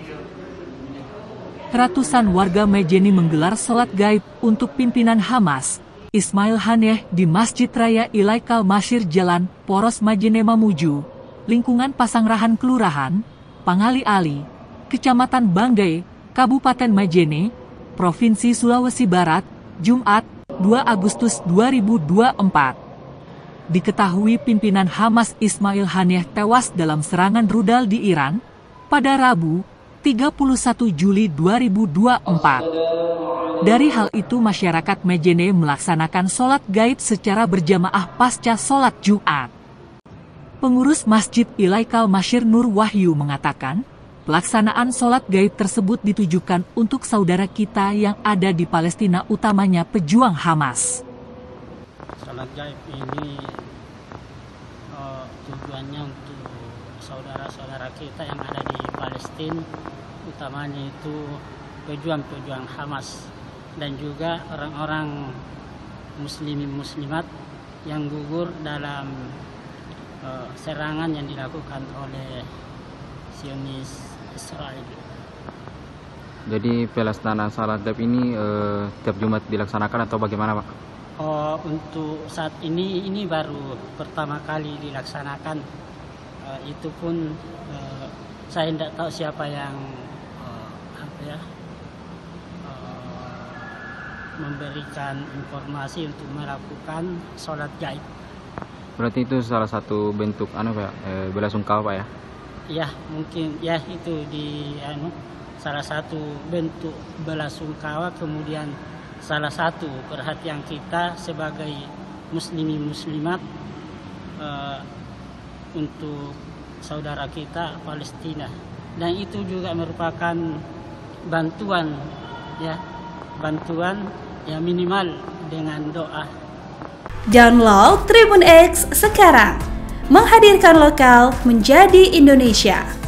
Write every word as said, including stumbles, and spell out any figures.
Ratusan warga Majene menggelar sholat gaib untuk pimpinan Hamas, Ismail Haniyeh di Masjid Raya Ilaikal Masyir Jalan Poros Majene Mamuju, lingkungan Pasangrahan Kelurahan Pangali-Ali, Kecamatan Banggai, Kabupaten Majene, Provinsi Sulawesi Barat, Jumat, dua Agustus dua ribu dua puluh empat. Diketahui pimpinan Hamas Ismail Haniyeh tewas dalam serangan rudal di Iran pada Rabu, tiga puluh satu Juli dua ribu dua puluh empat. Dari hal itu masyarakat Majene melaksanakan sholat gaib secara berjamaah pasca sholat Jumat. Pengurus Masjid Ilaikal Masyir Nur Wahyu mengatakan, pelaksanaan sholat gaib tersebut ditujukan untuk saudara kita yang ada di Palestina, utamanya pejuang Hamas. Sholat gaib ini uh, tujuannya untuk saudara-saudara kita yang ada di Palestina, utamanya itu pejuang-pejuang Hamas dan juga orang-orang muslimin muslimat yang gugur dalam uh, serangan yang dilakukan oleh Zionis Israel. Jadi pelaksanaan salat gaib ini uh, tiap Jumat dilaksanakan atau bagaimana, Pak? Oh, untuk saat ini ini baru pertama kali dilaksanakan. Uh, itu pun uh, saya tidak tahu siapa yang uh, apa ya uh, memberikan informasi untuk melakukan sholat gaib. Berarti itu salah satu bentuk anu Pak, eh, belasungkawa, Pak ya? Ya, mungkin ya itu di anu salah satu bentuk belasungkawa, kemudian salah satu perhatian kita sebagai muslimin muslimat uh, untuk saudara kita Palestina, dan itu juga merupakan bantuan ya bantuan ya minimal dengan doa. Download Tribun X sekarang, menghadirkan lokal menjadi Indonesia.